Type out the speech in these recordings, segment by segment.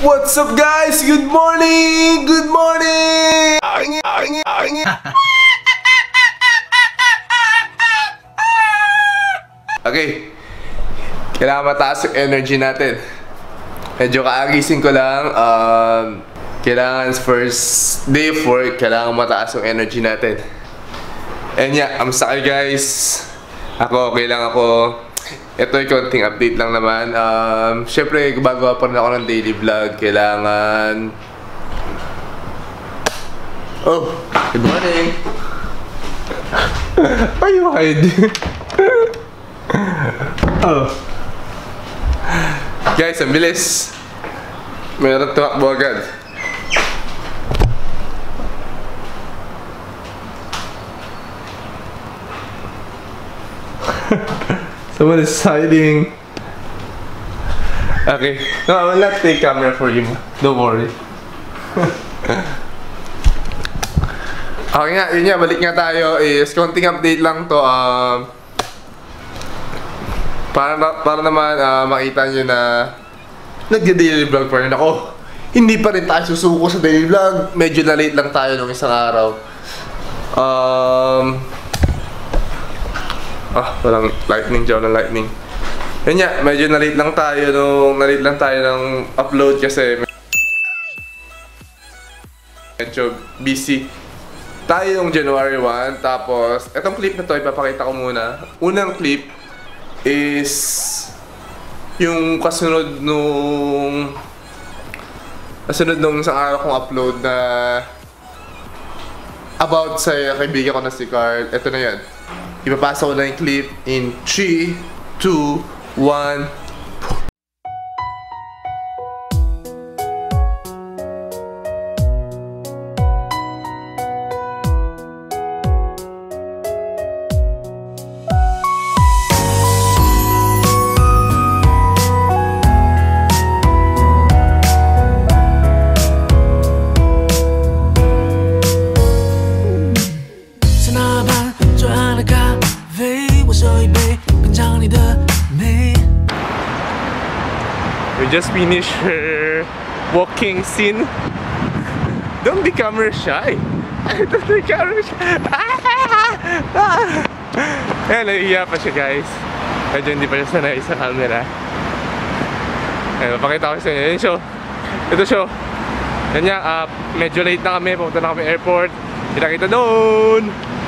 What's up guys? Good morning! Good morning! Okay. Kailangan mataas yung energy natin. Medyo kaagising ko lang. Kailangan first day of work, kailangan mataas yung energy natin. And yeah, I'm sorry guys. Ako, okay lang ako. Ito yung konting update lang naman. Siyempre, gumagawa pa rin ako ng daily vlog. Kailangan... Oh, good morning! Are you hiding? Oh. Guys, ang bilis. Meron tumakbo agad. Someone is hiding. Okay. No, I will not take camera for you. Don't worry. Okay nga, yun nga, balik nga tayo. Is konting update lang to. Para naman makita nyo na nagda-daily vlog pa rin ako. Hindi pa rin tayo susuko sa daily vlog. Medyo na late lang tayo nung isang araw. Walang lightning dyan, walang lightning. Yun nga, medyo na-late lang tayo ng upload kasi medyo busy tayo yung January 1. Tapos, etong clip na to, ipapakita ko muna. Unang clip is yung kasunod nung isang araw kong upload na about sa kaibigan ko na si Carl. Ito na yan. Ipapasa ko na yung clip in 3, 2, 1. We just finished her walking scene. Don't be camera shy. Don't be camera shy. Ayan, nahihiya pa siya guys. Medyo hindi pa siya sanay sa camera. Ayan, mapakita ko sa inyo. Yan show. Ito show. Yan nga, medyo late na kami. Pumunta na kami airport. Kita-kita doon.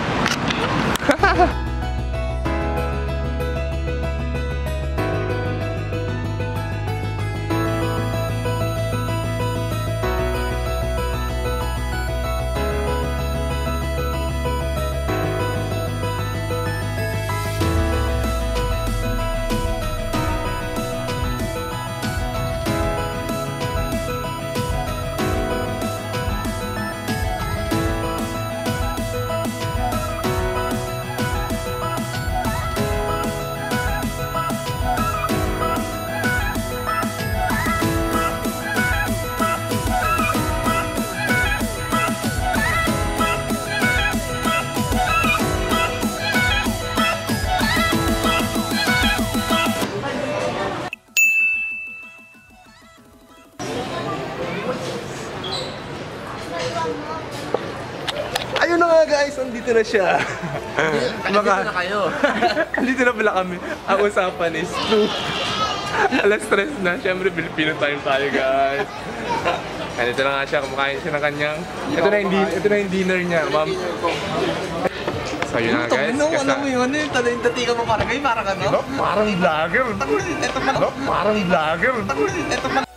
Ayun na nga guys, andito na siya. Andito na kayo. Andito na pala kami. Ang usapan is 2. Alas 3 na. Siyempre, Filipino time tayo guys. Andito na nga siya, kumakain siya ng kanyang. Ito na yung dinner niya, ma'am. So yun na guys. Alam mo yun, yung tatika mo parang kayo, parang ano? Diba? Parang vlogger. Ito pala. Diba? Parang vlogger. Ito pala.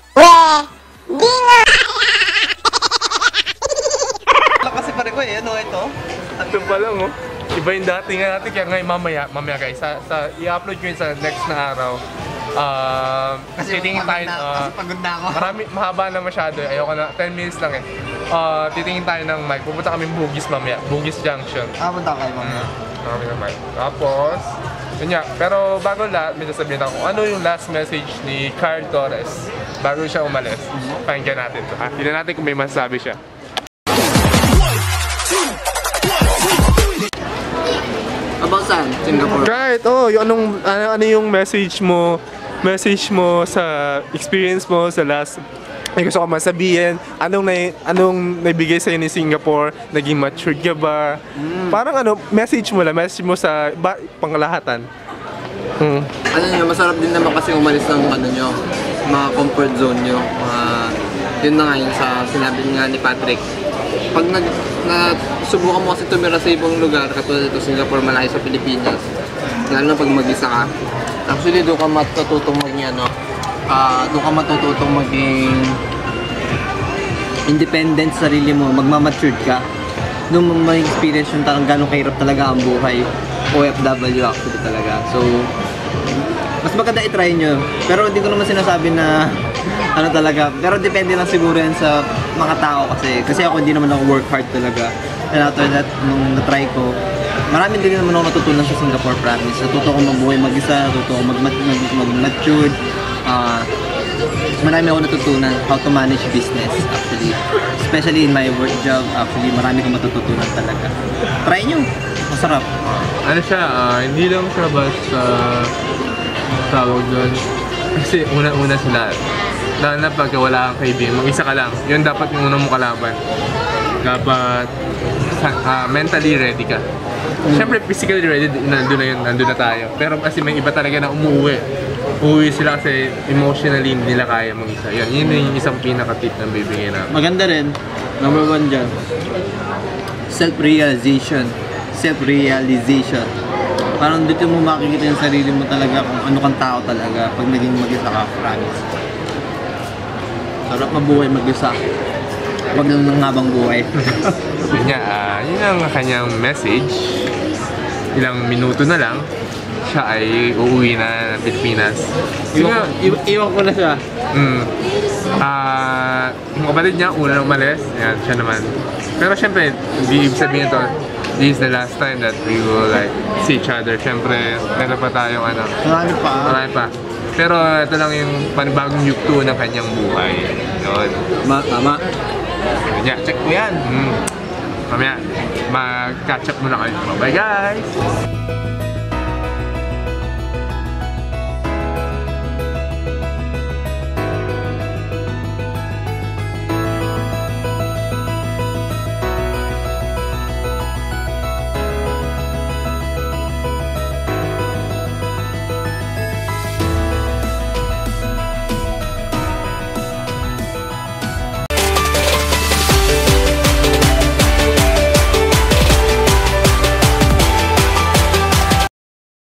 Kasi pare ko eh, ano ito? Ito pa lang oh. Iba yung dating nga natin, kaya ngayon mamaya guys, i-upload ko yun sa next na araw. Kasi titingin tayo, kasi pagod na ako. Mahaba na masyado, ayoko na, 10 minutes lang eh. Titingin tayo ng mic, pupunta kami Bugis mamaya, Bugis Junction. Punta kayo mamaya. Kami ng mic. Tapos, yun nga, pero bago lahat, may sasabihin ako, ano yung last message ni Carl Torres bago siya umalis? Pakinggan natin ito ha. Tignan natin kung may masasabi siya. About saan? Singapore. Right, yung ano yung message mo sa experience mo sa last may gusto ka man sabihin, anong naibigay sa'yo ni Singapore, naging matured ka ba? Parang message mo sa panglahatan. Ano nyo, masarap din naman kasi umalis ng mga comfort zone nyo. Yun na nga yun sa sinabi nga ni Patrick. Pag subukan mo kasi tumira sa ibang lugar, katulad ito Singapore, malaki sa Pilipinas, lalo na pag mag-isa ka, actually doon ka matututong maging independent sa sarili mo, magmamatured ka. Doon mo ma-experience yung gano'ng kahirap talaga ang buhay. OFW actually talaga. So, mas maganda i-try nyo. Pero hindi ko naman sinasabi na talaga. Pero depende lang siguro yan sa mga tao kasi ako hindi naman ako work hard talaga. And after that, nung na-try ko, marami din naman ako natutunan sa Singapore, promise. Natuto ko mabuhay mag-isa, natuto ko mag-matured. Marami ako natutunan how to manage business actually. Especially in my work job, actually marami akong matututunan talaga. Try nyo! Masarap. Ano siya, hindi lang siya basta tawag doon. Kasi una-una sila. Lalo na pagka wala kang kaibigan, mag-isa ka lang. Yun dapat yung unang mong kalaban. Dapat mentally ready ka. Siyempre physically ready, nandun na tayo. Pero kasi may iba talaga na uuwi sila kasi emotionally hindi nila kaya mag-isa. Yun yung isang pinaka-tip na bibigyan namin. Maganda rin, number 1 dyan, self-realization. Parang dito mo makikita yung sarili mo talaga kung ano kang tao talaga pag naging mag-isa ka, promise. Sarap mabuhay mag-isa. Huwag nang ngabang buhay. Yun ang kanyang message. Ilang minuto na lang, siya ay uuwi na ng Pilipinas. Iwan ko na siya. Yung kapatid niya, una nang umalis. Yan, siya naman. Pero syempre, hindi ibig sabihin ito, this is the last time that we will like see each other. Syempre, meron pa tayong Marami pa. Pero ito lang yung panibagong yugto ng kanyang buhay. Yun. Tama. Check mo yan. Mamaya, mag-catch up muna kayo. Bye guys!